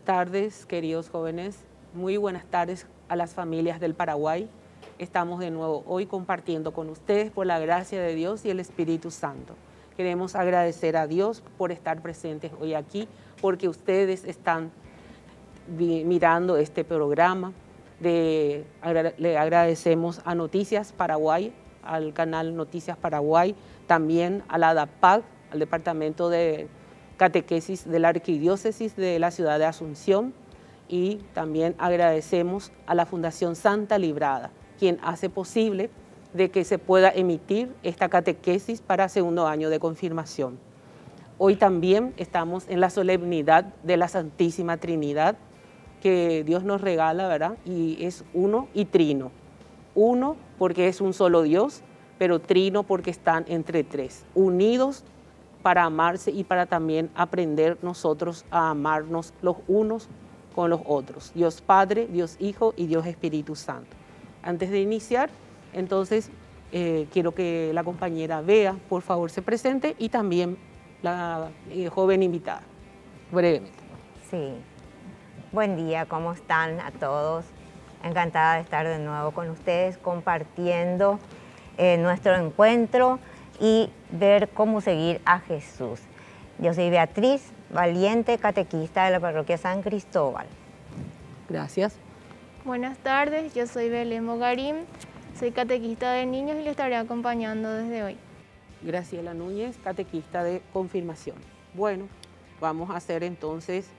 tardes, queridos jóvenes. Muy buenas tardes a las familias del Paraguay. Estamos de nuevo hoy compartiendo con ustedes por la gracia de Dios y el Espíritu Santo. Queremos agradecer a Dios por estar presentes hoy aquí, porque ustedes están mirando este programa. Le agradecemos a Noticias Paraguay, al canal Noticias Paraguay, también a la DAPAC, al Departamento de Catequesis de la Arquidiócesis de la ciudad de Asunción, y también agradecemos a la Fundación Santa Librada, quien hace posible de que se pueda emitir esta catequesis para segundo año de confirmación. Hoy también estamos en la solemnidad de la Santísima Trinidad, que Dios nos regala, ¿verdad? Y es uno y trino. Uno porque es un solo Dios, pero trino porque están entre tres, unidos para amarse y para también aprender nosotros a amarnos los unos con los otros. Dios Padre, Dios Hijo y Dios Espíritu Santo. Antes de iniciar, entonces, quiero que la compañera Bea, por favor, se presente, y también la joven invitada, brevemente. Sí. Buen día, ¿cómo están a todos? Encantada de estar de nuevo con ustedes compartiendo nuestro encuentro y ver cómo seguir a Jesús. Yo soy Beatriz Valiente, catequista de la parroquia San Cristóbal. Gracias. Buenas tardes, yo soy Belén Mogarín, soy catequista de niños y le estaré acompañando desde hoy. Graciela Núñez, catequista de confirmación. Bueno, vamos a hacer entonces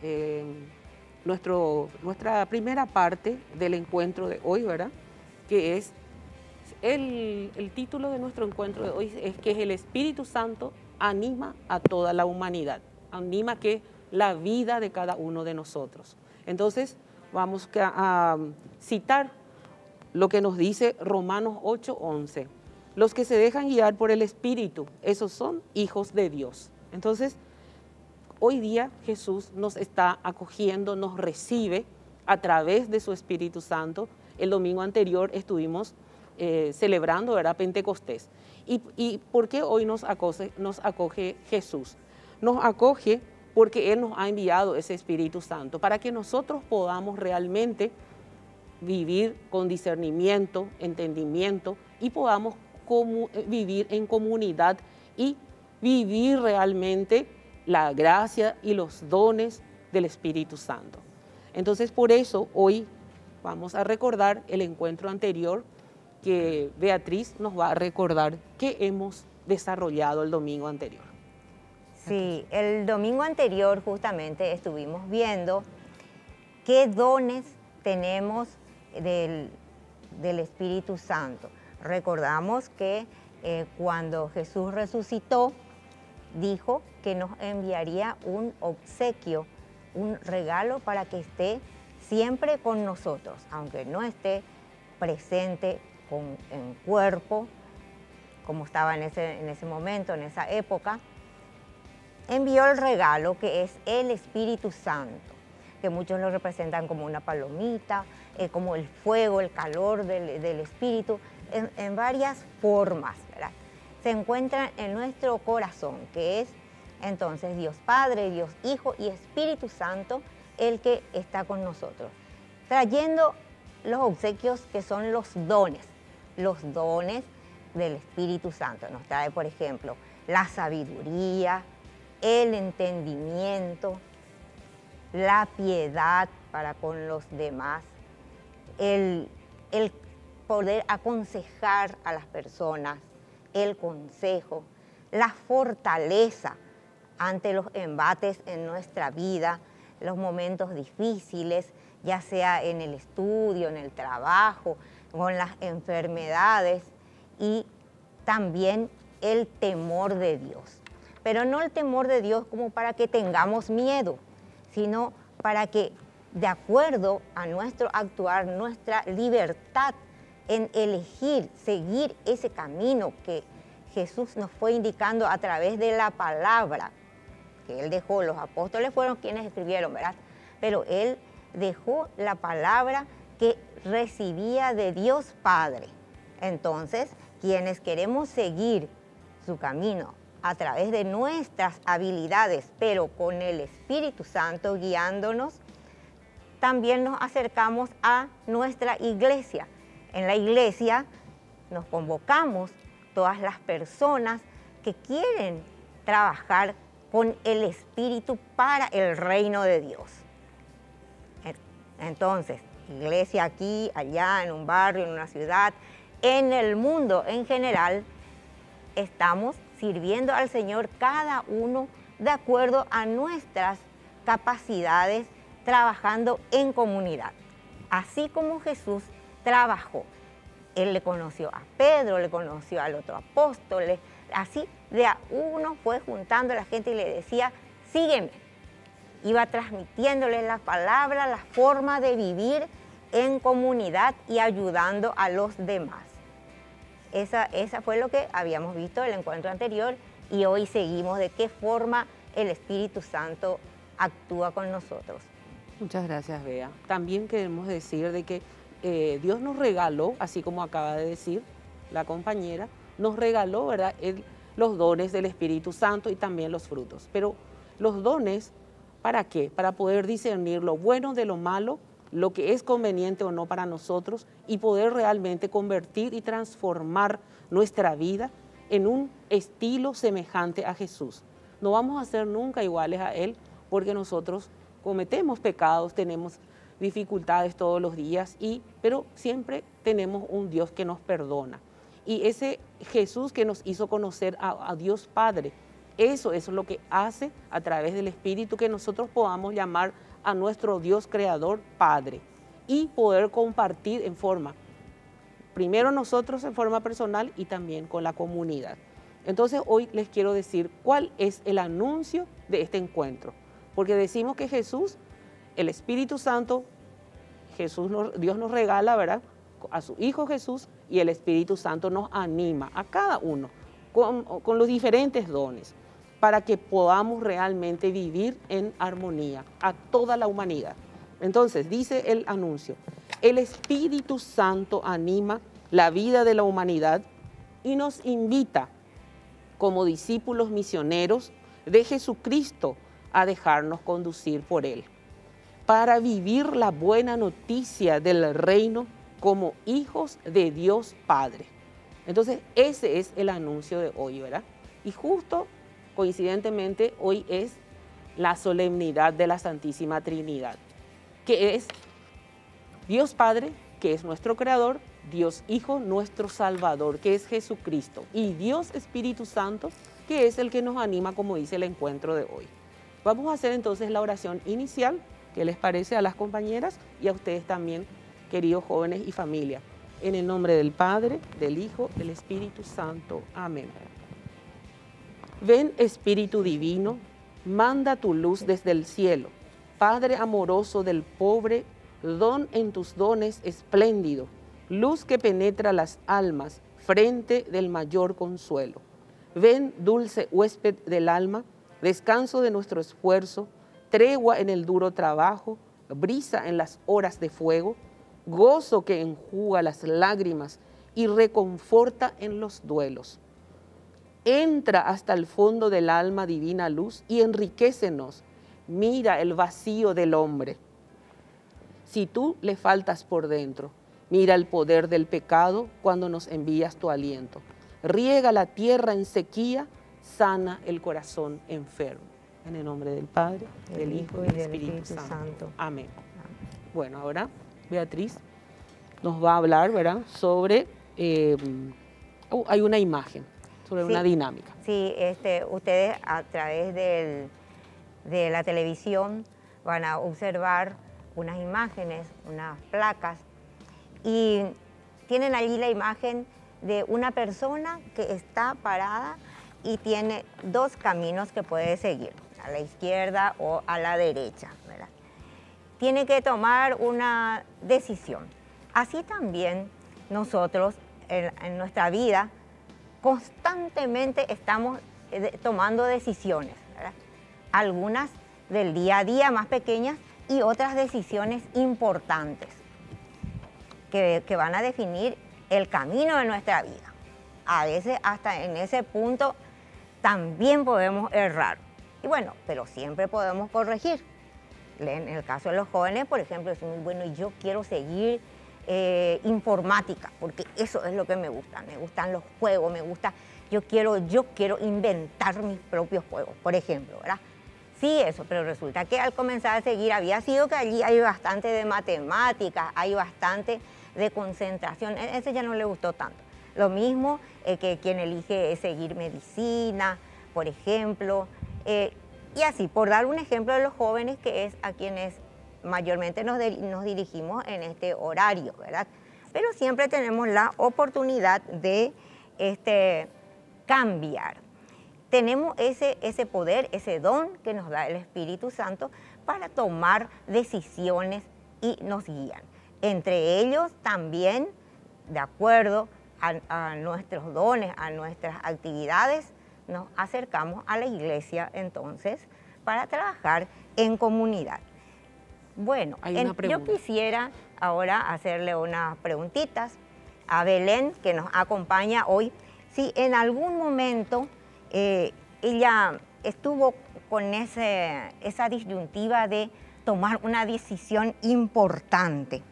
nuestra primera parte del encuentro de hoy, ¿verdad? Que es, el título de nuestro encuentro de hoy es que el Espíritu Santo anima a toda la humanidad, anima que la vida de cada uno de nosotros. Entonces, vamos a citar lo que nos dice Romanos 8:11. Los que se dejan guiar por el Espíritu, esos son hijos de Dios. Entonces, hoy día Jesús nos está acogiendo, nos recibe a través de su Espíritu Santo. El domingo anterior estuvimos celebrando, ¿verdad?, Pentecostés. ¿Y por qué hoy nos acoge Jesús? Nos acoge porque Él nos ha enviado ese Espíritu Santo para que nosotros podamos realmente vivir con discernimiento, entendimiento, y podamos vivir en comunidad y vivir realmente la gracia y los dones del Espíritu Santo. Entonces, por eso hoy vamos a recordar el encuentro anterior, que Beatriz nos va a recordar que hemos desarrollado el domingo anterior. Sí, el domingo anterior justamente estuvimos viendo qué dones tenemos del Espíritu Santo. Recordamos que cuando Jesús resucitó, dijo que nos enviaría un obsequio, un regalo para que esté siempre con nosotros, aunque no esté presente en cuerpo, como estaba en ese momento, en esa época. Envió el regalo que es el Espíritu Santo, que muchos lo representan como una palomita, como el fuego, el calor del Espíritu, en varias formas, ¿verdad? Se encuentran en nuestro corazón, que es entonces Dios Padre, Dios Hijo y Espíritu Santo, el que está con nosotros, trayendo los obsequios que son los dones del Espíritu Santo. Nos trae, por ejemplo, la sabiduría, el entendimiento, la piedad para con los demás, el poder aconsejar a las personas, el consejo, la fortaleza ante los embates en nuestra vida, los momentos difíciles, ya sea en el estudio, en el trabajo, con las enfermedades, y también el temor de Dios. Pero no el temor de Dios como para que tengamos miedo, sino para que, de acuerdo a nuestro actuar, nuestra libertad en elegir, seguir ese camino que Jesús nos fue indicando a través de la palabra que Él dejó. Los apóstoles fueron quienes escribieron, ¿verdad? Pero Él dejó la palabra que recibía de Dios Padre. Entonces, quienes queremos seguir su camino a través de nuestras habilidades, pero con el Espíritu Santo guiándonos, también nos acercamos a nuestra iglesia. En la iglesia nos convocamos todas las personas que quieren trabajar con el Espíritu para el reino de Dios. Entonces, iglesia aquí, allá, en un barrio, en una ciudad, en el mundo en general, estamos sirviendo al Señor cada uno de acuerdo a nuestras capacidades, trabajando en comunidad. Así como Jesús trabajó. Él le conoció a Pedro, le conoció al otro apóstol, así de a uno fue juntando a la gente y le decía, sígueme. Iba transmitiéndole la palabra, la forma de vivir en comunidad y ayudando a los demás. Esa fue lo que habíamos visto en el encuentro anterior y hoy seguimos de qué forma el Espíritu Santo actúa con nosotros. Muchas gracias, Bea. También queremos decir de que Dios nos regaló, así como acaba de decir la compañera, nos regaló, ¿verdad?, los dones del Espíritu Santo y también los frutos. Pero los dones, ¿para qué? Para poder discernir lo bueno de lo malo, lo que es conveniente o no para nosotros y poder realmente convertir y transformar nuestra vida en un estilo semejante a Jesús. No vamos a ser nunca iguales a Él porque nosotros cometemos pecados, tenemos dificultades todos los días, pero siempre tenemos un Dios que nos perdona. Y ese Jesús que nos hizo conocer a Dios Padre, eso es lo que hace a través del Espíritu que nosotros podamos llamar a nuestro Dios Creador Padre y poder compartir primero nosotros en forma personal y también con la comunidad. Entonces hoy les quiero decir cuál es el anuncio de este encuentro, porque decimos que Jesús, el Espíritu Santo, Dios nos regala, ¿verdad?, a su Hijo Jesús, y el Espíritu Santo nos anima a cada uno con los diferentes dones para que podamos realmente vivir en armonía a toda la humanidad. Entonces, dice el anuncio, el Espíritu Santo anima la vida de la humanidad y nos invita como discípulos misioneros de Jesucristo a dejarnos conducir por Él, para vivir la buena noticia del reino como hijos de Dios Padre. Entonces, ese es el anuncio de hoy, ¿verdad? Y justo, coincidentemente, hoy es la solemnidad de la Santísima Trinidad, que es Dios Padre, que es nuestro Creador, Dios Hijo, nuestro Salvador, que es Jesucristo, y Dios Espíritu Santo, que es el que nos anima, como dice el encuentro de hoy. Vamos a hacer entonces la oración inicial, ¿qué les parece a las compañeras y a ustedes también, queridos jóvenes y familia? En el nombre del Padre, del Hijo, del Espíritu Santo. Amén. Ven, Espíritu Divino, manda tu luz desde el cielo. Padre amoroso del pobre, don en tus dones espléndido, luz que penetra las almas, frente del mayor consuelo. Ven, dulce huésped del alma, descanso de nuestro esfuerzo, tregua en el duro trabajo, brisa en las horas de fuego, gozo que enjuga las lágrimas y reconforta en los duelos. Entra hasta el fondo del alma, divina luz, y enriquécenos. Mira el vacío del hombre. Si tú le faltas por dentro, mira el poder del pecado cuando nos envías tu aliento. Riega la tierra en sequía, sana el corazón enfermo. En el nombre del Padre, del Hijo y del Espíritu Santo. Amén. Bueno, ahora Beatriz nos va a hablar, ¿verdad?, sobre, hay una imagen, sobre una dinámica. Sí, ustedes a través de la televisión van a observar unas imágenes, unas placas, y tienen allí la imagen de una persona que está parada y tiene dos caminos que puede seguir, a la izquierda o a la derecha, ¿verdad? Tiene que tomar una decisión. Así también nosotros en nuestra vida constantemente estamos tomando decisiones, ¿verdad? Algunas del día a día más pequeñas y otras decisiones importantes que van a definir el camino de nuestra vida. A veces hasta en ese punto también podemos errar. Y bueno, pero siempre podemos corregir. En el caso de los jóvenes, por ejemplo, decimos, bueno, yo quiero seguir informática, porque eso es lo que me gustan los juegos, yo quiero inventar mis propios juegos, por ejemplo, ¿verdad? Sí, eso, pero resulta que al comenzar a seguir había sido que allí hay bastante de matemáticas, hay bastante de concentración, ese ya no le gustó tanto. Lo mismo que quien elige seguir medicina, por ejemplo, y así, por dar un ejemplo de los jóvenes, que es a quienes mayormente nos dirigimos en este horario, ¿verdad? Pero siempre tenemos la oportunidad de cambiar. Tenemos ese poder, ese don que nos da el Espíritu Santo para tomar decisiones y nos guían. Entre ellos también, de acuerdo a nuestros dones, a nuestras actividades, nos acercamos a la iglesia entonces para trabajar en comunidad. Bueno, yo quisiera ahora hacerle unas preguntitas a Belén, que nos acompaña hoy. Si en algún momento ella estuvo con esa disyuntiva de tomar una decisión importante.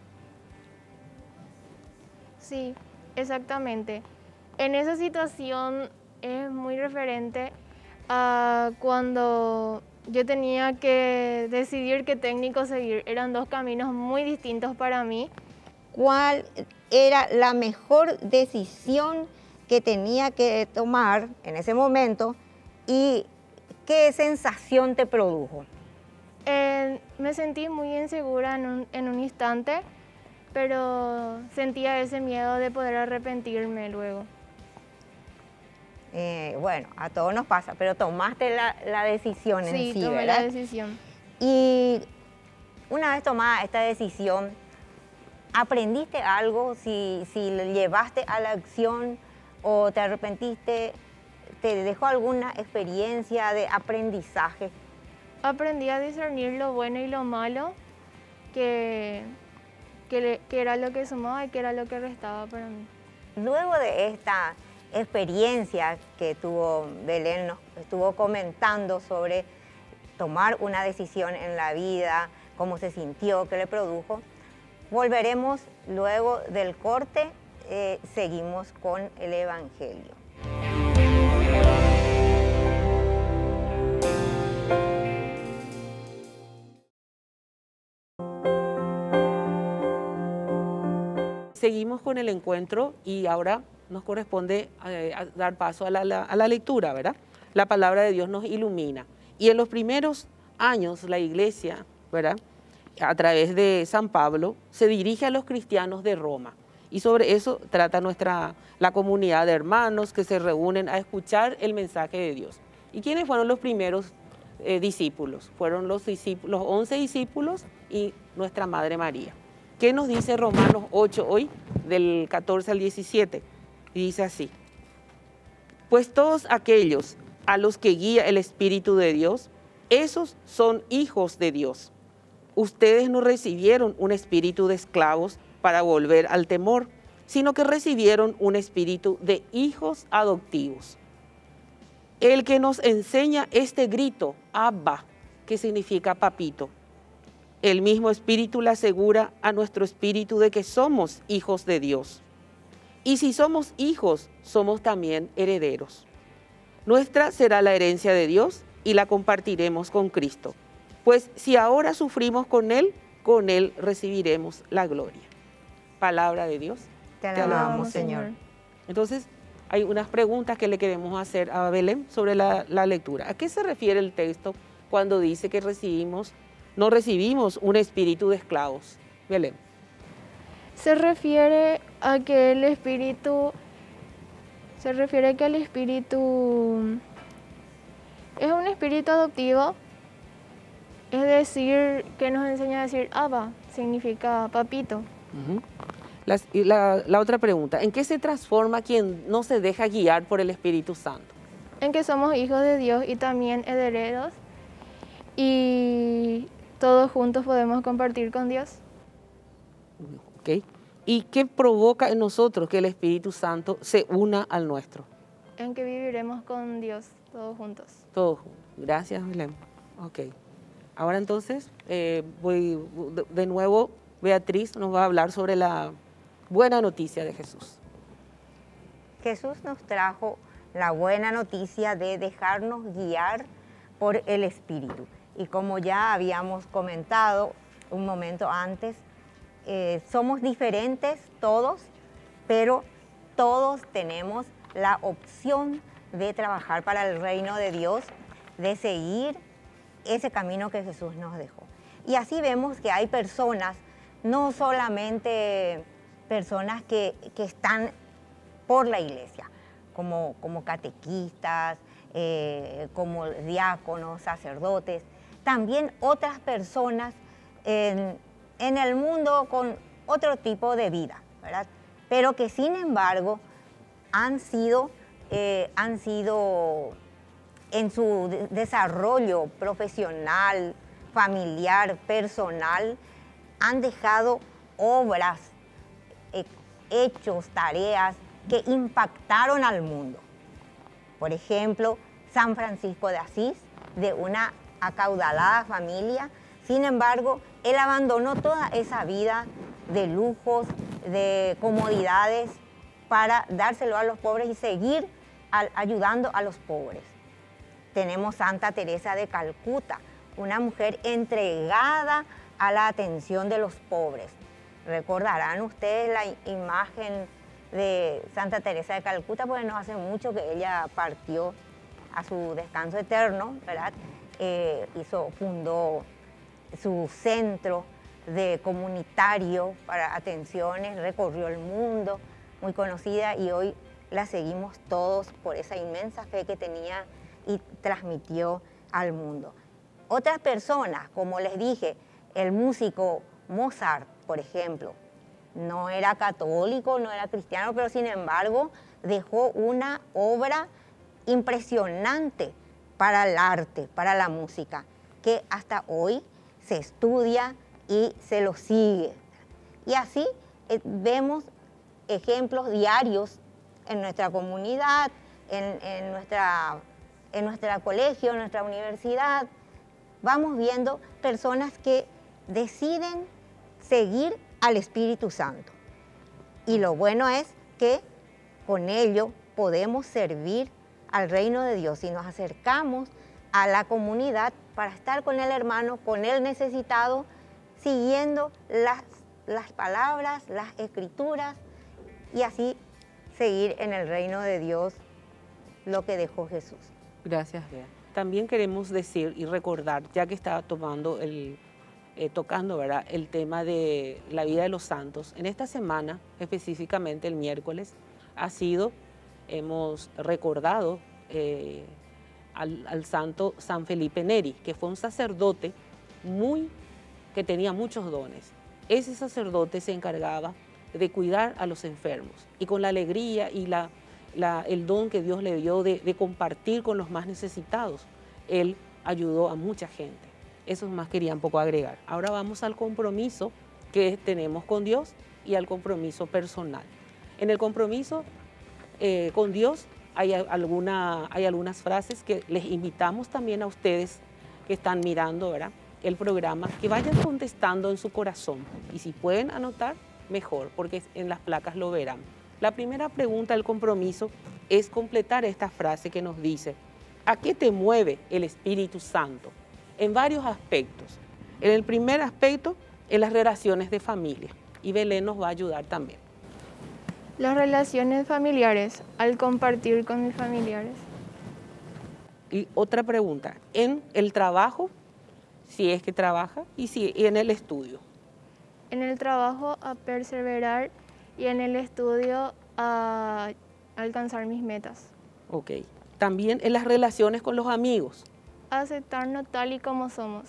Sí, exactamente. En esa situación es muy referente a cuando yo tenía que decidir qué técnico seguir. Eran dos caminos muy distintos para mí. ¿Cuál era la mejor decisión que tenía que tomar en ese momento y qué sensación te produjo? Me sentí muy insegura en un instante, pero sentía ese miedo de poder arrepentirme luego. Bueno, a todos nos pasa, pero tomaste la decisión en sí, Sí, tomé ¿verdad? la decisión. Y una vez tomada esta decisión, ¿aprendiste algo? Si le llevaste a la acción o te arrepentiste, ¿te dejó alguna experiencia de aprendizaje? Aprendí a discernir lo bueno y lo malo, que era lo que sumaba y que era lo que restaba para mí. Luego de esta experiencia que tuvo Belén, nos estuvo comentando sobre tomar una decisión en la vida, cómo se sintió, qué le produjo. Volveremos luego del corte, seguimos con el Evangelio. Seguimos con el encuentro y ahora nos corresponde a dar paso a la lectura, ¿verdad? La palabra de Dios nos ilumina. Y en los primeros años la iglesia, ¿verdad?, a través de San Pablo, se dirige a los cristianos de Roma. Y sobre eso trata la comunidad de hermanos que se reúnen a escuchar el mensaje de Dios. ¿Y quiénes fueron los primeros discípulos? Fueron los 11 discípulos y nuestra Madre María. ¿Qué nos dice Romanos 8 hoy, del 14 al 17? Y dice así: pues todos aquellos a los que guía el Espíritu de Dios, esos son hijos de Dios. Ustedes no recibieron un espíritu de esclavos para volver al temor, sino que recibieron un espíritu de hijos adoptivos. El que nos enseña este grito, Abba, que significa papito. El mismo Espíritu le asegura a nuestro espíritu de que somos hijos de Dios. Y si somos hijos, somos también herederos. Nuestra será la herencia de Dios y la compartiremos con Cristo. Pues si ahora sufrimos con Él recibiremos la gloria. Palabra de Dios. Te alabamos, Señor. Entonces, hay unas preguntas que le queremos hacer a Belén sobre la lectura. ¿A qué se refiere el texto cuando dice que no recibimos un espíritu de esclavos? Belén. Se refiere a que el espíritu es un espíritu adoptivo, es decir, que nos enseña a decir Abba, significa papito. La otra pregunta, ¿en qué se transforma quien no se deja guiar por el Espíritu Santo? En que somos hijos de Dios y también herederos, y todos juntos podemos compartir con Dios. Okay. ¿Y qué provoca en nosotros que el Espíritu Santo se una al nuestro? En que viviremos con Dios todos juntos. Todos juntos. Gracias, Belén. Ok. Ahora entonces, de nuevo, Beatriz nos va a hablar sobre la buena noticia de Jesús. Jesús nos trajo la buena noticia de dejarnos guiar por el Espíritu. Y como ya habíamos comentado un momento antes, somos diferentes todos, pero todos tenemos la opción de trabajar para el reino de Dios, de seguir ese camino que Jesús nos dejó. Y así vemos que hay personas, no solamente personas que están por la iglesia, como catequistas, como diáconos, sacerdotes, también otras personas en el mundo con otro tipo de vida, ¿verdad? Pero que sin embargo han sido en su desarrollo profesional, familiar, personal, han dejado obras, hechos, tareas que impactaron al mundo. Por ejemplo, San Francisco de Asís, de una acaudalada familia, sin embargo, él abandonó toda esa vida de lujos, de comodidades, para dárselo a los pobres y seguir ayudando a los pobres. Tenemos Santa Teresa de Calcuta, una mujer entregada a la atención de los pobres. Recordarán ustedes la imagen de Santa Teresa de Calcuta, porque no hace mucho que ella partió a su descanso eterno, ¿verdad? Fundó su centro de comunitario para atenciones, recorrió el mundo, muy conocida, y hoy la seguimos todos por esa inmensa fe que tenía y transmitió al mundo. Otras personas, como les dije, el músico Mozart, por ejemplo, no era católico, no era cristiano, pero sin embargo dejó una obra impresionante para el arte, para la música, que hasta hoy se estudia y se lo sigue. Y así vemos ejemplos diarios en nuestra comunidad, en nuestro colegio, en nuestra universidad. Vamos viendo personas que deciden seguir al Espíritu Santo. Y lo bueno es que con ello podemos servir al reino de Dios y nos acercamos a la comunidad para estar con el hermano, con el necesitado, siguiendo las palabras, las escrituras, y así seguir en el reino de Dios lo que dejó Jesús. Gracias, Bea. También queremos decir y recordar, ya que está tocando, ¿verdad?, el tema de la vida de los santos. En esta semana, específicamente el miércoles, hemos recordado al santo San Felipe Neri, que fue un sacerdote que tenía muchos dones. Ese sacerdote se encargaba de cuidar a los enfermos, y con la alegría y el don que Dios le dio de compartir con los más necesitados, él ayudó a mucha gente. Eso más quería un poco agregar. Ahora vamos al compromiso que tenemos con Dios y al compromiso personal. En el compromiso con Dios hay algunas frases que les invitamos también a ustedes que están mirando, ¿verdad?, el programa, que vayan contestando en su corazón, y si pueden anotar, mejor, porque en las placas lo verán. La primera pregunta del compromiso es completar esta frase que nos dice: ¿a qué te mueve el Espíritu Santo? En varios aspectos. En el primer aspecto, en las relaciones de familia, y Belén nos va a ayudar también. Las relaciones familiares, al compartir con mis familiares. Y otra pregunta, en el trabajo, si es que trabaja, y en el estudio. En el trabajo, a perseverar, y en el estudio, a alcanzar mis metas. Ok. También en las relaciones con los amigos. A aceptarnos tal y como somos.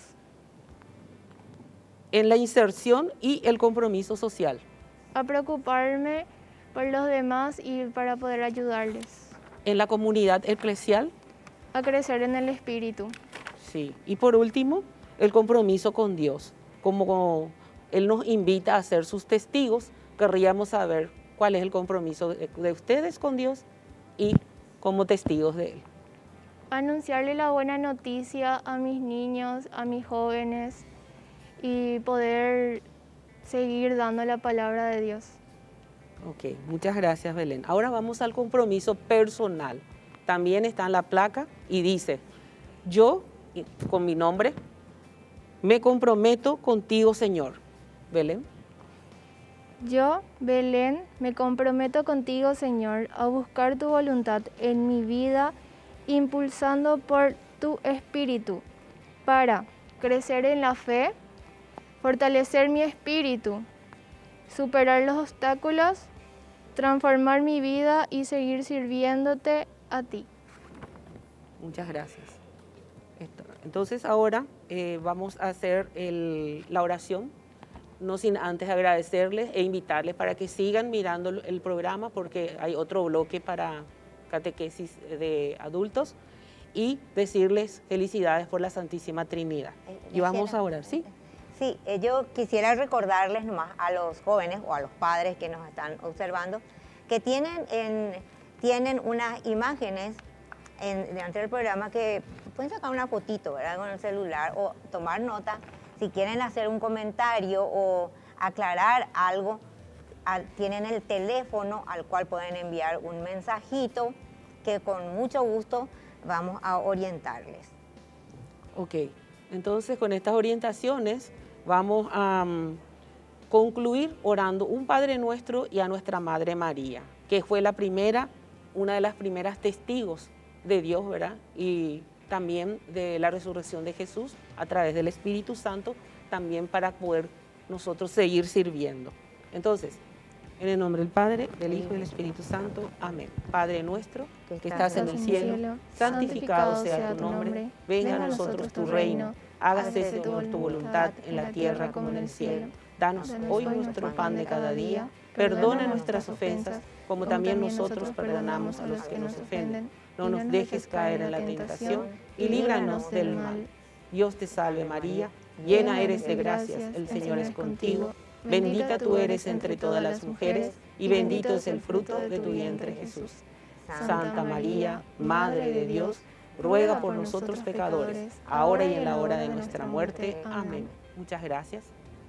En la inserción y el compromiso social. A preocuparme por los demás y para poder ayudarles. En la comunidad eclesial. A crecer en el espíritu. Sí. Y por último, el compromiso con Dios. Como Él nos invita a ser sus testigos, querríamos saber cuál es el compromiso de ustedes con Dios y como testigos de Él. anunciarle la buena noticia a mis niños, a mis jóvenes y poder seguir dando la palabra de Dios. Ok, muchas gracias, Belén. Ahora vamos al compromiso personal. También está en la placa y dice, yo, con mi nombre, me comprometo contigo, Señor. Belén. Yo, Belén, me comprometo contigo, Señor, a buscar tu voluntad en mi vida, impulsando por tu espíritu, para crecer en la fe, fortalecer mi espíritu, superar los obstáculos, transformar mi vida y seguir sirviéndote a ti. Muchas gracias. Entonces ahora vamos a hacer la oración, no sin antes agradecerles e invitarles para que sigan mirando el programa porque hay otro bloque para catequesis de adultos y decirles felicidades por la Santísima Trinidad. Y vamos a orar, ¿sí? Sí, yo quisiera recordarles nomás a los jóvenes o a los padres que nos están observando que tienen unas imágenes delante del programa que pueden sacar una fotito, ¿verdad?, con el celular o tomar nota. Si quieren hacer un comentario o aclarar algo, tienen el teléfono al cual pueden enviar un mensajito que con mucho gusto vamos a orientarles. Ok, entonces con estas orientaciones vamos a concluir orando un Padre Nuestro y a nuestra Madre María, que fue una de las primeras testigos de Dios, ¿verdad? Y también de la resurrección de Jesús a través del Espíritu Santo, también para poder nosotros seguir sirviendo. Entonces, en el nombre del Padre, del Hijo y del Espíritu Santo. Amén. Padre nuestro, que estás en el cielo, santificado sea tu nombre. Venga a nosotros tu reino. Hágase, Señor, tu voluntad en la tierra como en el cielo. Danos hoy nuestro pan de cada día. Perdona nuestras ofensas, como también nosotros perdonamos a los que nos ofenden. No nos dejes caer en la tentación y líbranos del mal. Dios te salve María, llena eres de gracias, el Señor es contigo. Bendita tú eres entre todas las mujeres y bendito es el fruto de tu vientre Jesús. Santa María, Madre de Dios, ruega por nosotros pecadores, ahora y en la hora de nuestra muerte. Amén. Muchas gracias.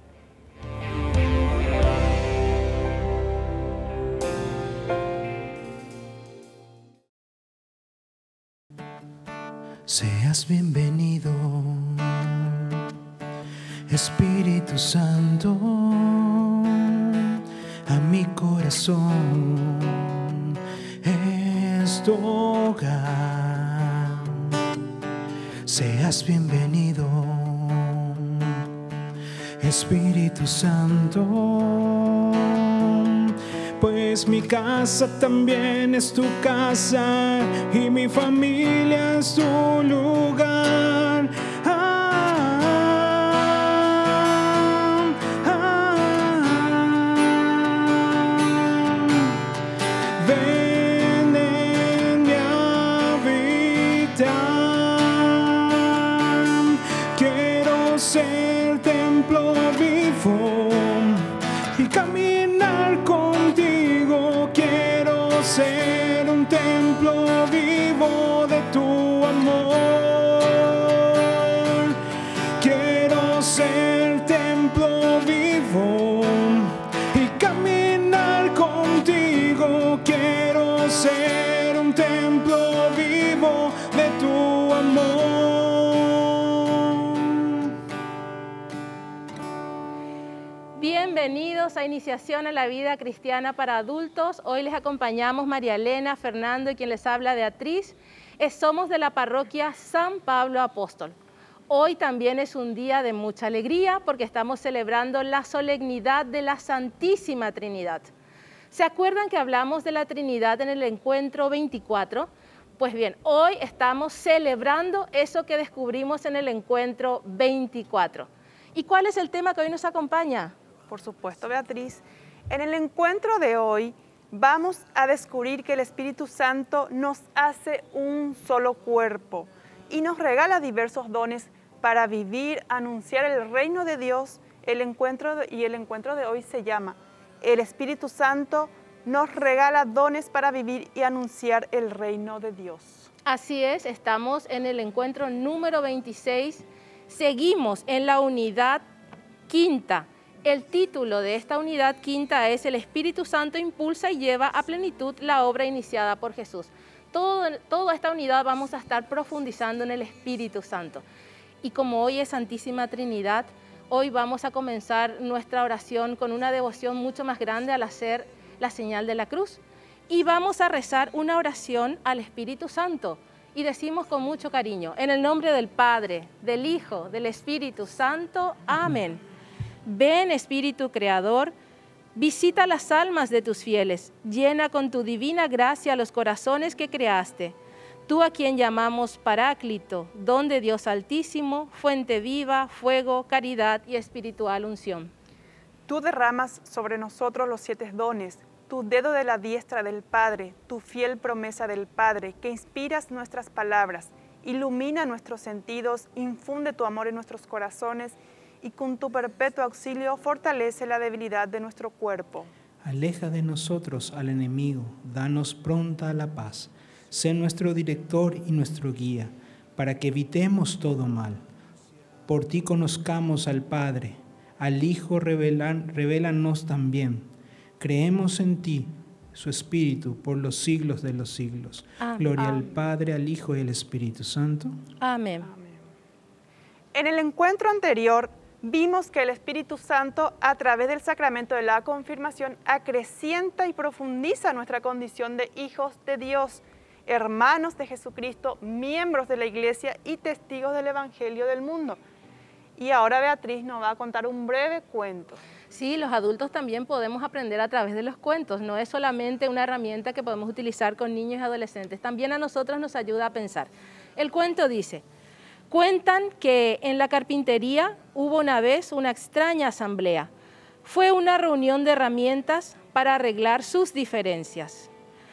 Seas bienvenido, Espíritu Santo, a mi corazón, es tu hogar. Seas bienvenido, Espíritu Santo, pues mi casa también es tu casa y mi familia es tu lugar. Ven en mi habitar. Quiero ser templo vivo y caminar contigo. Quiero ser un templo vivo de tu amor. Quiero ser templo vivo y caminar contigo. Quiero ser un templo vivo de tu amor. Bienvenidos a Iniciación a la Vida Cristiana para Adultos. Hoy les acompañamos María Elena, Fernando y quien les habla Beatriz. Somos de la parroquia San Pablo Apóstol. Hoy también es un día de mucha alegría porque estamos celebrando la solemnidad de la Santísima Trinidad. ¿Se acuerdan que hablamos de la Trinidad en el encuentro 24? Pues bien, hoy estamos celebrando eso que descubrimos en el encuentro 24. ¿Y cuál es el tema que hoy nos acompaña? Por supuesto, Beatriz. En el encuentro de hoy vamos a descubrir que el Espíritu Santo nos hace un solo cuerpo y nos regala diversos dones para vivir, anunciar el reino de Dios. El encuentro de hoy se llama El Espíritu Santo nos regala dones para vivir y anunciar el reino de Dios. Así es, estamos en el encuentro número 26. Seguimos en la unidad quinta. El título de esta unidad quinta es El Espíritu Santo impulsa y lleva a plenitud la obra iniciada por Jesús. Toda esta unidad vamos a estar profundizando en el Espíritu Santo. Y como hoy es Santísima Trinidad, hoy vamos a comenzar nuestra oración con una devoción mucho más grande al hacer la señal de la cruz. Y vamos a rezar una oración al Espíritu Santo. Y decimos con mucho cariño, en el nombre del Padre, del Hijo, del Espíritu Santo. Amén. Ven, Espíritu Creador, visita las almas de tus fieles, llena con tu divina gracia los corazones que creaste. Tú a quien llamamos Paráclito, don de Dios Altísimo, fuente viva, fuego, caridad y espiritual unción. Tú derramas sobre nosotros los 7 dones, tu dedo de la diestra del Padre, tu fiel promesa del Padre, que inspiras nuestras palabras, ilumina nuestros sentidos, infunde tu amor en nuestros corazones y con tu perpetuo auxilio fortalece la debilidad de nuestro cuerpo. Aleja de nosotros al enemigo, danos pronta la paz. Sé nuestro director y nuestro guía, para que evitemos todo mal. Por ti conozcamos al Padre, al Hijo revélanos también. Creemos en ti, su Espíritu, por los siglos de los siglos. Amén. Gloria al Padre, al Hijo y al Espíritu Santo. Amén. En el encuentro anterior, vimos que el Espíritu Santo, a través del sacramento de la confirmación, acrecienta y profundiza nuestra condición de hijos de Dios, hermanos de Jesucristo, miembros de la Iglesia y testigos del Evangelio del mundo. Y ahora Beatriz nos va a contar un breve cuento. Sí, los adultos también podemos aprender a través de los cuentos. No es solamente una herramienta que podemos utilizar con niños y adolescentes. También a nosotros nos ayuda a pensar. El cuento dice: cuentan que en la carpintería hubo una vez una extraña asamblea. Fue una reunión de herramientas para arreglar sus diferencias.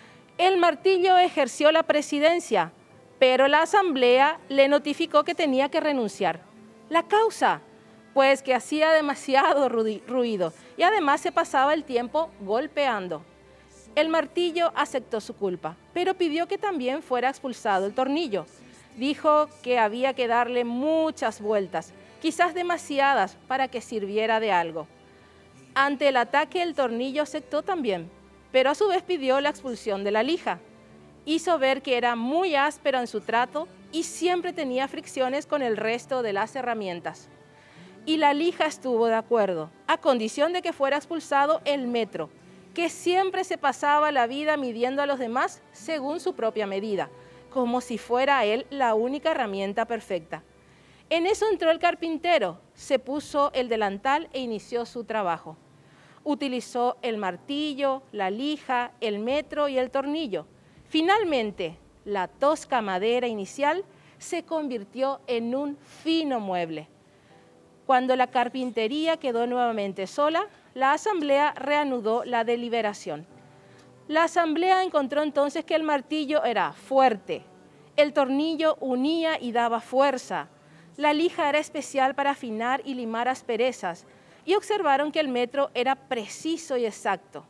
El martillo ejerció la presidencia, pero la asamblea le notificó que tenía que renunciar. La causa, pues que hacía demasiado ruido y además se pasaba el tiempo golpeando. El martillo aceptó su culpa, pero pidió que también fuera expulsado el tornillo. Dijo que había que darle muchas vueltas, quizás demasiadas, para que sirviera de algo. Ante el ataque, el tornillo aceptó también, pero a su vez pidió la expulsión de la lija. Hizo ver que era muy áspero en su trato y siempre tenía fricciones con el resto de las herramientas. Y la lija estuvo de acuerdo, a condición de que fuera expulsado el metro, que siempre se pasaba la vida midiendo a los demás según su propia medida, como si fuera él la única herramienta perfecta. En eso entró el carpintero, se puso el delantal e inició su trabajo. Utilizó el martillo, la lija, el metro y el tornillo. Finalmente, la tosca madera inicial se convirtió en un fino mueble. Cuando la carpintería quedó nuevamente sola, la asamblea reanudó la deliberación. La asamblea encontró entonces que el martillo era fuerte, el tornillo unía y daba fuerza, la lija era especial para afinar y limar asperezas, y observaron que el metro era preciso y exacto.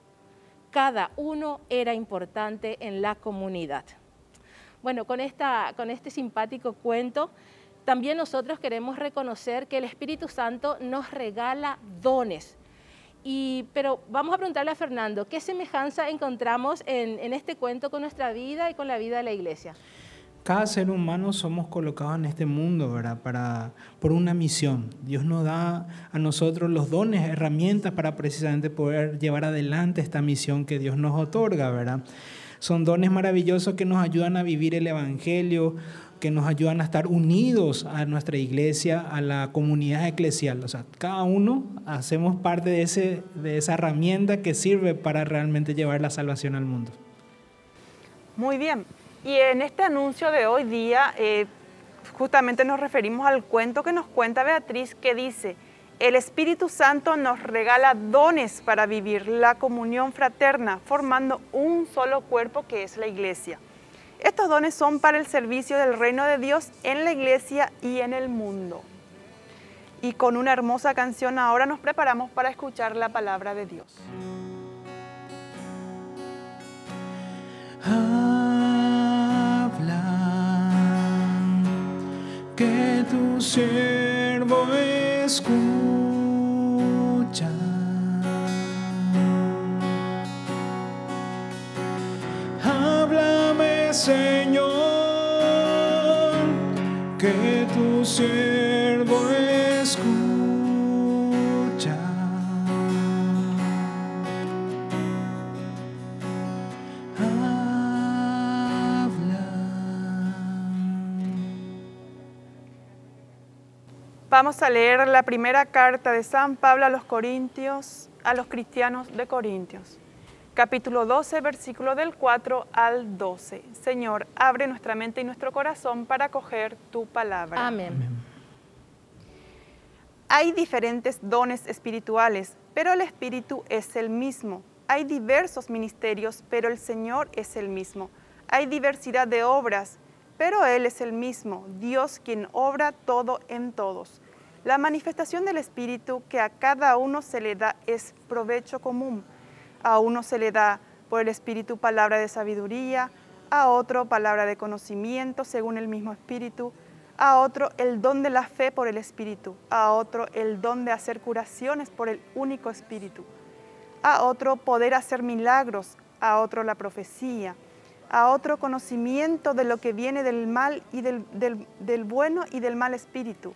Cada uno era importante en la comunidad. Bueno, con este simpático cuento, también nosotros queremos reconocer que el Espíritu Santo nos regala dones. Pero vamos a preguntarle a Fernando, ¿qué semejanza encontramos en este cuento con nuestra vida y con la vida de la Iglesia? Cada ser humano somos colocados en este mundo, ¿verdad? Por una misión. Dios nos da a nosotros los dones, herramientas para precisamente poder llevar adelante esta misión que Dios nos otorga, ¿verdad? Son dones maravillosos que nos ayudan a vivir el Evangelio, que nos ayudan a estar unidos a nuestra iglesia, a la comunidad eclesial. O sea, cada uno hacemos parte de esa herramienta que sirve para realmente llevar la salvación al mundo. Muy bien. Y en este anuncio de hoy día, justamente nos referimos al cuento que nos cuenta Beatriz, que dice: el Espíritu Santo nos regala dones para vivir la comunión fraterna, formando un solo cuerpo que es la Iglesia. Estos dones son para el servicio del reino de Dios en la Iglesia y en el mundo. Y con una hermosa canción ahora nos preparamos para escuchar la palabra de Dios. Habla, siervo escucha. Háblame, Señor, que tu siervo escucha. Vamos a leer la primera carta de San Pablo a los Corintios, a los cristianos de Corintios. Capítulo 12, versículo del 4 al 12. Señor, abre nuestra mente y nuestro corazón para acoger tu palabra. Amén. Hay diferentes dones espirituales, pero el Espíritu es el mismo. Hay diversos ministerios, pero el Señor es el mismo. Hay diversidad de obras, pero Él es el mismo, Dios quien obra todo en todos. La manifestación del Espíritu que a cada uno se le da es provecho común. A uno se le da por el Espíritu palabra de sabiduría, a otro palabra de conocimiento según el mismo Espíritu, a otro el don de la fe por el Espíritu, a otro el don de hacer curaciones por el único Espíritu, a otro poder hacer milagros, a otro la profecía, a otro conocimiento de lo que viene del mal y del bueno y del mal espíritu,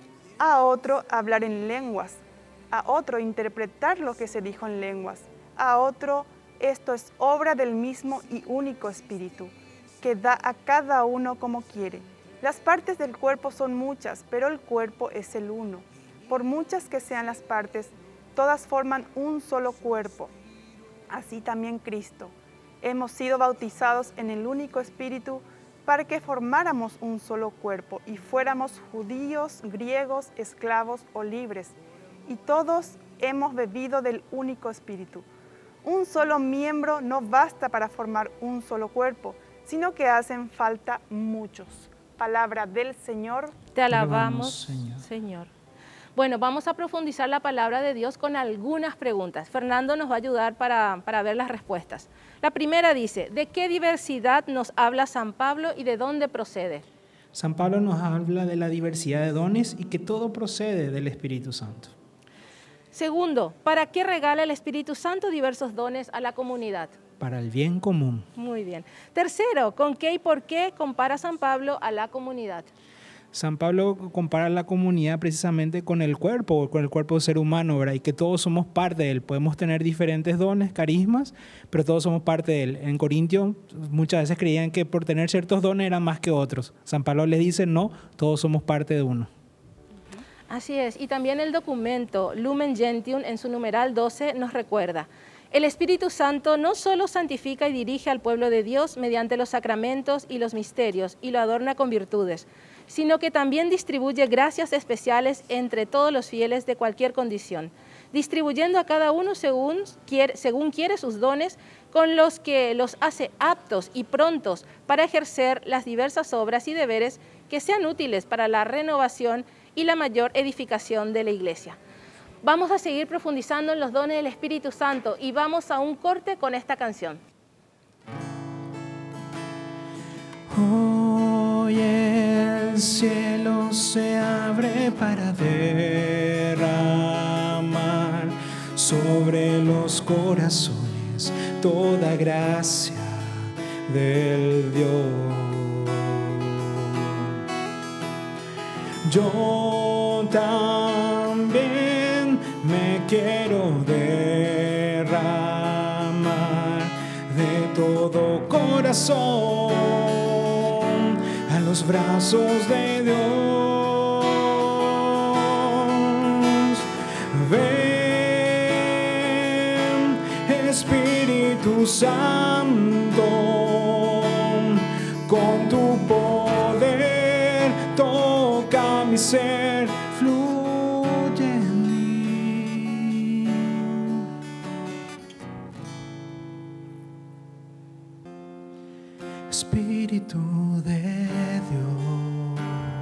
a otro hablar en lenguas, a otro interpretar lo que se dijo en lenguas, a otro esto es obra del mismo y único Espíritu, que da a cada uno como quiere. Las partes del cuerpo son muchas, pero el cuerpo es el uno. Por muchas que sean las partes, todas forman un solo cuerpo. Así también Cristo. Hemos sido bautizados en el único Espíritu para que formáramos un solo cuerpo y fuéramos judíos, griegos, esclavos o libres. Y todos hemos bebido del único Espíritu. Un solo miembro no basta para formar un solo cuerpo, sino que hacen falta muchos. Palabra del Señor. Te alabamos, Señor. Bueno, vamos a profundizar la palabra de Dios con algunas preguntas. Fernando nos va a ayudar para ver las respuestas. La primera dice, ¿de qué diversidad nos habla San Pablo y de dónde procede? San Pablo nos habla de la diversidad de dones y que todo procede del Espíritu Santo. Segundo, ¿para qué regala el Espíritu Santo diversos dones a la comunidad? Para el bien común. Muy bien. Tercero, ¿con qué y por qué compara San Pablo a la comunidad? San Pablo compara la comunidad precisamente con el cuerpo del ser humano, ¿verdad? Y que todos somos parte de él. Podemos tener diferentes dones, carismas, pero todos somos parte de él. En Corintio muchas veces creían que por tener ciertos dones eran más que otros. San Pablo les dice, no, todos somos parte de uno. Así es. Y también el documento Lumen Gentium en su numeral 12 nos recuerda, el Espíritu Santo no solo santifica y dirige al pueblo de Dios mediante los sacramentos y los misterios y lo adorna con virtudes, sino que también distribuye gracias especiales entre todos los fieles de cualquier condición, distribuyendo a cada uno según quiere sus dones, con los que los hace aptos y prontos para ejercer las diversas obras y deberes que sean útiles para la renovación y la mayor edificación de la Iglesia. Vamos a seguir profundizando en los dones del Espíritu Santo y vamos a un corte con esta canción. Hoy el cielo se abre para derramar sobre los corazones toda gracia del Dios. Yo también me quiero derramar de todo corazón a los brazos de Dios. Ven, Espíritu Santo, con tu poder toca mi ser, fluye en mí. Espíritu de Dios,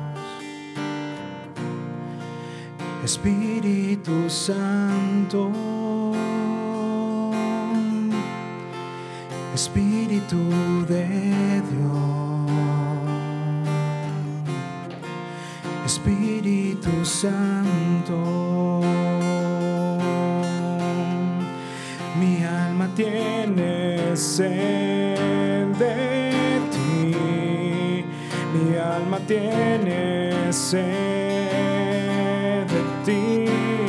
Espíritu Santo, Espíritu de Dios, Espíritu Espíritu Santo. Mi alma tiene sed de ti, mi alma tiene sed de ti.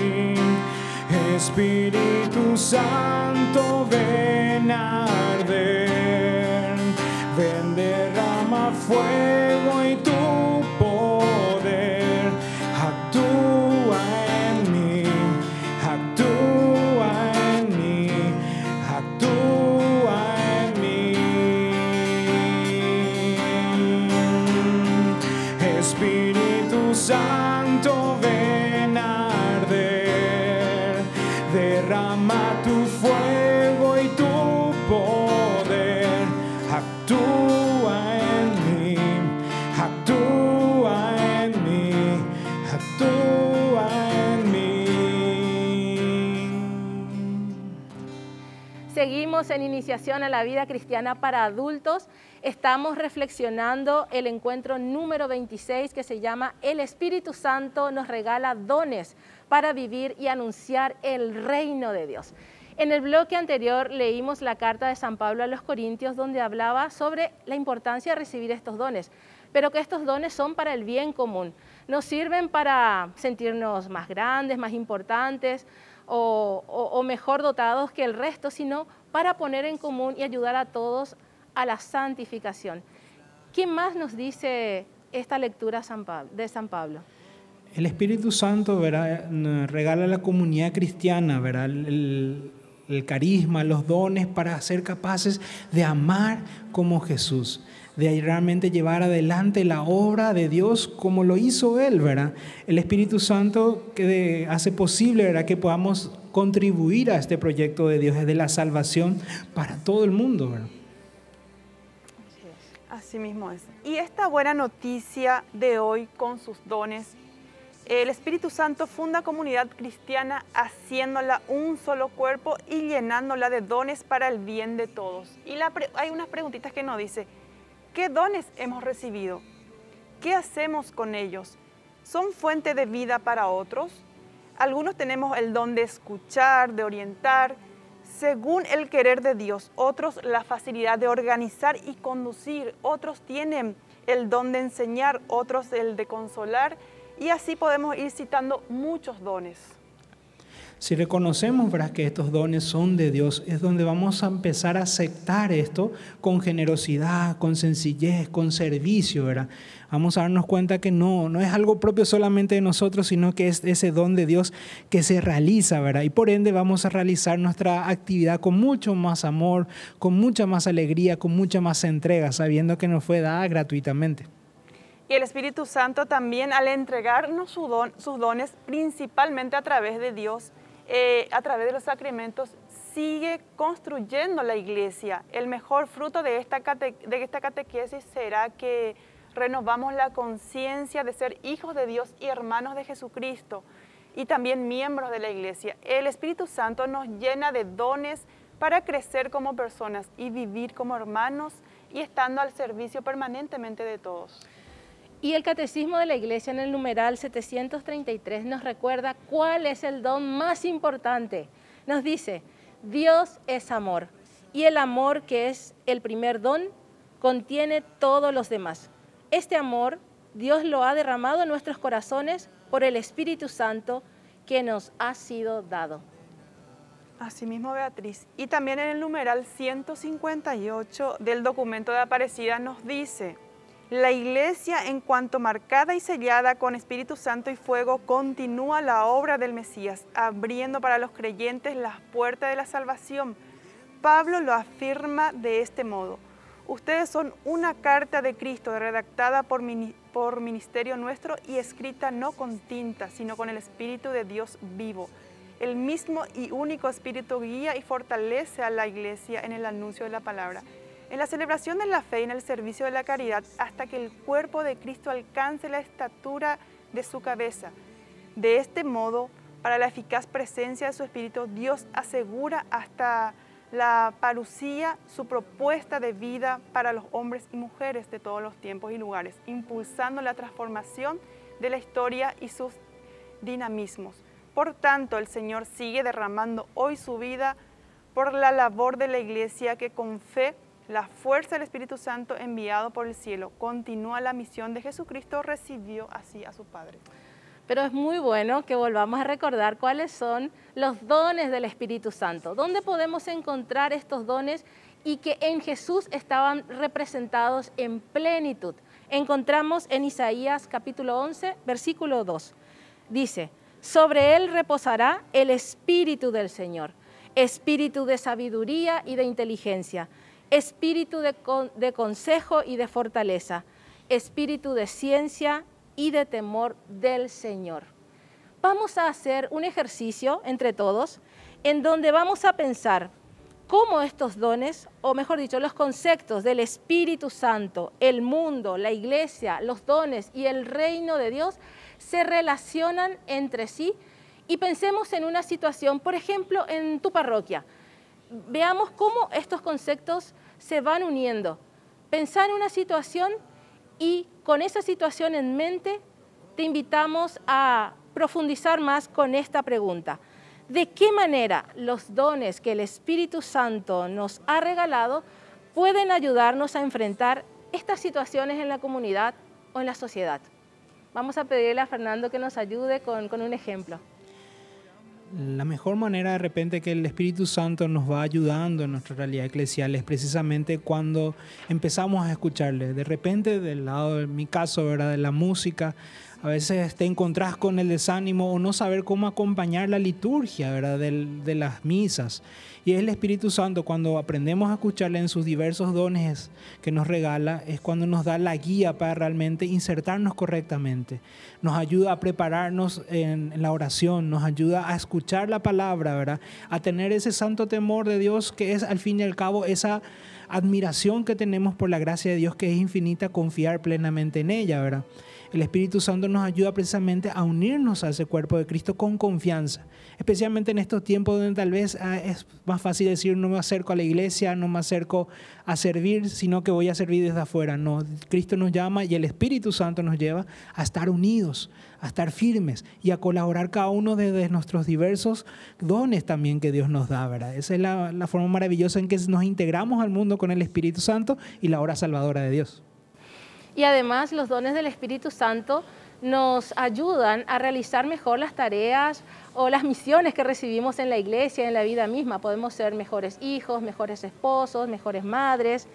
Espíritu Santo, ven a arder, ven, derrama fuego y tu poder actúa en mí, actúa en mí, actúa en mí. Espíritu Santo, ven a arder, derrama tu fuego y tu poder actúa en mí, actúa en mí, actúa en mí. Seguimos en Iniciación a la Vida Cristiana para Adultos. Estamos reflexionando el encuentro número 26 que se llama El Espíritu Santo nos regala dones para vivir y anunciar el reino de Dios. En el bloque anterior leímos la carta de San Pablo a los Corintios, donde hablaba sobre la importancia de recibir estos dones, pero que estos dones son para el bien común. Nos sirven para sentirnos más grandes, más importantes o mejor dotados que el resto, sino para poner en común y ayudar a todos a la santificación. ¿Qué más nos dice esta lectura de San Pablo? El Espíritu Santo, ¿verdad?, regala a la comunidad cristiana, ¿verdad?, el carisma, los dones para ser capaces de amar como Jesús, de realmente llevar adelante la obra de Dios como lo hizo Él, ¿verdad? El Espíritu Santo que hace posible, ¿verdad?, que podamos contribuir a este proyecto de Dios, de la salvación para todo el mundo, ¿verdad? Así mismo es. Y esta buena noticia de hoy con sus dones, el Espíritu Santo funda comunidad cristiana haciéndola un solo cuerpo y llenándola de dones para el bien de todos. Y hay unas preguntitas que nos dice, ¿qué dones hemos recibido? ¿Qué hacemos con ellos? ¿Son fuente de vida para otros? Algunos tenemos el don de escuchar, de orientar, según el querer de Dios. Otros la facilidad de organizar y conducir. Otros tienen el don de enseñar, otros el de consolar. Y así podemos ir citando muchos dones. Si reconocemos, ¿verdad?, que estos dones son de Dios, es donde vamos a empezar a aceptar esto con generosidad, con sencillez, con servicio, ¿verdad? Vamos a darnos cuenta que no es algo propio solamente de nosotros, sino que es ese don de Dios que se realiza, ¿verdad? Y por ende vamos a realizar nuestra actividad con mucho más amor, con mucha más alegría, con mucha más entrega, sabiendo que nos fue dada gratuitamente. Y el Espíritu Santo también, al entregarnos sus dones, principalmente a través de Dios, a través de los sacramentos, sigue construyendo la iglesia. El mejor fruto de esta catequesis será que renovamos la conciencia de ser hijos de Dios y hermanos de Jesucristo, y también miembros de la iglesia. El Espíritu Santo nos llena de dones para crecer como personas y vivir como hermanos y estando al servicio permanentemente de todos. Y el Catecismo de la Iglesia en el numeral 733 nos recuerda cuál es el don más importante. Nos dice, Dios es amor, y el amor, que es el primer don, contiene todos los demás. Este amor, Dios lo ha derramado en nuestros corazones por el Espíritu Santo que nos ha sido dado. Así mismo, Beatriz. Y también en el numeral 158 del documento de Aparecida nos dice, la Iglesia, en cuanto marcada y sellada con Espíritu Santo y fuego, continúa la obra del Mesías, abriendo para los creyentes las puertas de la salvación. Pablo lo afirma de este modo. Ustedes son una carta de Cristo redactada por ministerio nuestro y escrita no con tinta, sino con el Espíritu de Dios vivo. El mismo y único Espíritu guía y fortalece a la Iglesia en el anuncio de la palabra, en la celebración de la fe y en el servicio de la caridad, hasta que el cuerpo de Cristo alcance la estatura de su cabeza. De este modo, para la eficaz presencia de su Espíritu, Dios asegura hasta la parucía su propuesta de vida para los hombres y mujeres de todos los tiempos y lugares, impulsando la transformación de la historia y sus dinamismos. Por tanto, el Señor sigue derramando hoy su vida por la labor de la Iglesia que con fe, la fuerza del Espíritu Santo enviado por el cielo, continúa la misión de Jesucristo, recibió así a su Padre. Pero es muy bueno que volvamos a recordar cuáles son los dones del Espíritu Santo. ¿Dónde podemos encontrar estos dones y que en Jesús estaban representados en plenitud? Encontramos en Isaías capítulo 11, versículo 2. Dice, sobre él reposará el Espíritu del Señor, espíritu de sabiduría y de inteligencia, espíritu de consejo y de fortaleza, espíritu de ciencia y de temor del Señor. Vamos a hacer un ejercicio entre todos en donde vamos a pensar cómo estos dones, o mejor dicho, los conceptos del Espíritu Santo, el mundo, la iglesia, los dones y el reino de Dios se relacionan entre sí, y pensemos en una situación, por ejemplo, en tu parroquia. Veamos cómo estos conceptos se van uniendo. Pensar en una situación y con esa situación en mente te invitamos a profundizar más con esta pregunta. ¿De qué manera los dones que el Espíritu Santo nos ha regalado pueden ayudarnos a enfrentar estas situaciones en la comunidad o en la sociedad? Vamos a pedirle a Fernando que nos ayude con un ejemplo. La mejor manera de repente que el Espíritu Santo nos va ayudando en nuestra realidad eclesial es precisamente cuando empezamos a escucharle. De repente, del lado de mi caso, ¿verdad?, de la música, a veces te encontrás con el desánimo o no saber cómo acompañar la liturgia, ¿verdad?, de las misas. Y es el Espíritu Santo, cuando aprendemos a escucharle en sus diversos dones que nos regala, es cuando nos da la guía para realmente insertarnos correctamente. Nos ayuda a prepararnos en la oración, nos ayuda a escuchar la palabra, ¿verdad?, a tener ese santo temor de Dios que es al fin y al cabo esa admiración que tenemos por la gracia de Dios que es infinita, confiar plenamente en ella, ¿verdad? El Espíritu Santo nos ayuda precisamente a unirnos a ese cuerpo de Cristo con confianza, especialmente en estos tiempos donde tal vez es más fácil decir no me acerco a la iglesia, no me acerco a servir, sino que voy a servir desde afuera. No, Cristo nos llama y el Espíritu Santo nos lleva a estar unidos, a estar firmes y a colaborar cada uno desde nuestros diversos dones también que Dios nos da, ¿verdad? Esa es la forma maravillosa en que nos integramos al mundo con el Espíritu Santo y la obra salvadora de Dios. Y además los dones del Espíritu Santo nos ayudan a realizar mejor las tareas o las misiones que recibimos en la iglesia, en la vida misma. Podemos ser mejores hijos, mejores esposos, mejores madres.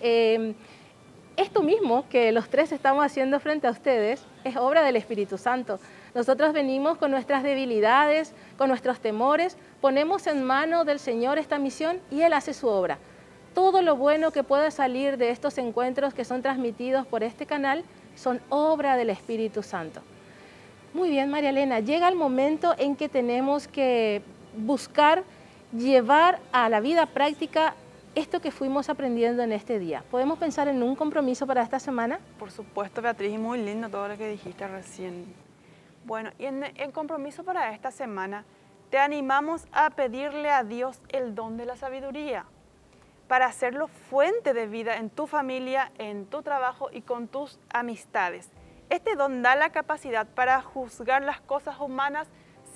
Esto mismo que los tres estamos haciendo frente a ustedes es obra del Espíritu Santo. Nosotros venimos con nuestras debilidades, con nuestros temores, ponemos en mano del Señor esta misión y Él hace su obra. Todo lo bueno que pueda salir de estos encuentros que son transmitidos por este canal son obra del Espíritu Santo. Muy bien, María Elena, llega el momento en que tenemos que buscar llevar a la vida práctica esto que fuimos aprendiendo en este día. ¿Podemos pensar en un compromiso para esta semana? Por supuesto, Beatriz, y muy lindo todo lo que dijiste recién. Bueno, y en compromiso para esta semana, te animamos a pedirle a Dios el don de la sabiduría, para hacerlo fuente de vida en tu familia, en tu trabajo y con tus amistades. Este don da la capacidad para juzgar las cosas humanas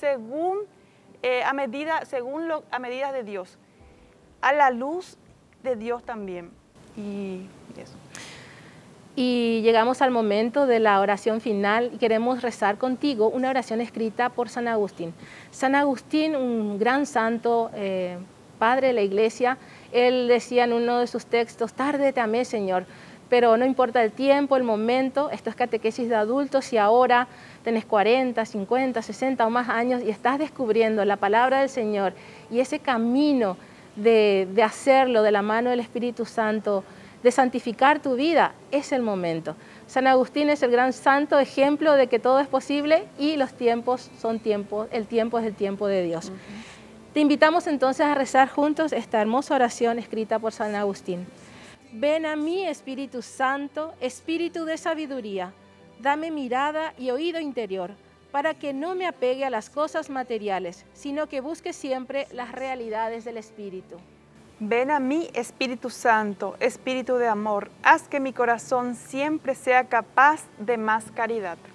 a medida de Dios, a la luz de Dios también. Y eso. Y llegamos al momento de la oración final y queremos rezar contigo una oración escrita por San Agustín. San Agustín, un gran santo, padre de la iglesia, él decía en uno de sus textos, tarde te amé, Señor, pero no importa el tiempo, el momento, esto es catequesis de adultos y ahora tenés 40, 50, 60 o más años y estás descubriendo la palabra del Señor y ese camino de hacerlo de la mano del Espíritu Santo, de santificar tu vida, es el momento. San Agustín es el gran santo ejemplo de que todo es posible y los tiempos son tiempos, el tiempo es el tiempo de Dios. Te invitamos entonces a rezar juntos esta hermosa oración escrita por San Agustín. Ven a mí, Espíritu Santo, Espíritu de sabiduría, dame mirada y oído interior, para que no me apegue a las cosas materiales, sino que busque siempre las realidades del Espíritu. Ven a mí, Espíritu Santo, Espíritu de amor, haz que mi corazón siempre sea capaz de más caridad.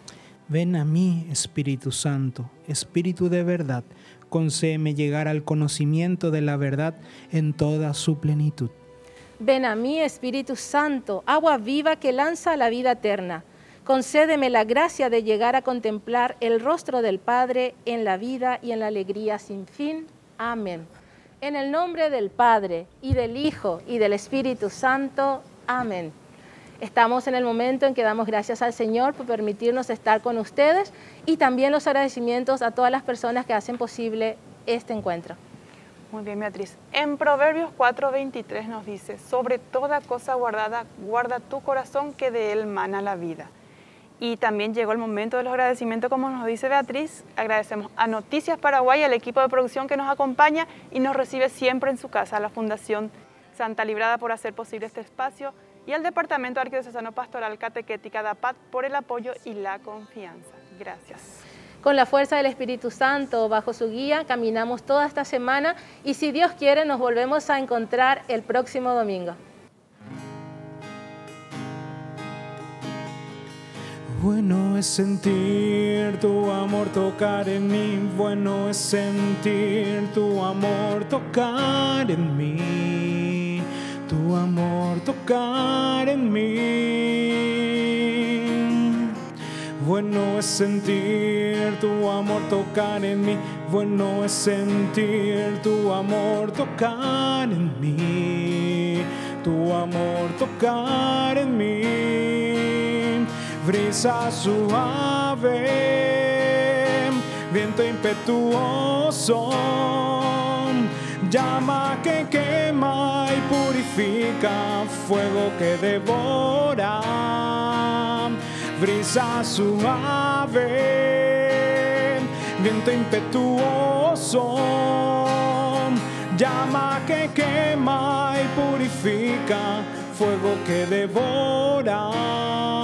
Ven a mí, Espíritu Santo, Espíritu de verdad, concédeme llegar al conocimiento de la verdad en toda su plenitud. Ven a mí, Espíritu Santo, agua viva que lanza a la vida eterna. Concédeme la gracia de llegar a contemplar el rostro del Padre en la vida y en la alegría sin fin. Amén. En el nombre del Padre, y del Hijo, y del Espíritu Santo. Amén. Estamos en el momento en que damos gracias al Señor por permitirnos estar con ustedes y también los agradecimientos a todas las personas que hacen posible este encuentro. Muy bien, Beatriz. En Proverbios 4:23 nos dice, sobre toda cosa guardada, guarda tu corazón, que de él mana la vida. Y también llegó el momento de los agradecimientos, como nos dice Beatriz. Agradecemos a Noticias Paraguay, al equipo de producción que nos acompaña y nos recibe siempre en su casa, a la Fundación Santa Librada por hacer posible este espacio, y al Departamento Arquidiocesano Pastoral Catequética DAPAT por el apoyo y la confianza. Gracias. Con la fuerza del Espíritu Santo, bajo su guía, caminamos toda esta semana y si Dios quiere nos volvemos a encontrar el próximo domingo. Bueno es sentir tu amor tocar en mí, bueno es sentir tu amor tocar en mí, tu amor tocar en mí. Bueno es sentir tu amor tocar en mí, bueno es sentir tu amor tocar en mí, tu amor tocar en mí. Brisa suave, viento impetuoso, llama que quema y purifica, fuego que devora. Brisa suave, viento impetuoso, llama que quema y purifica, fuego que devora.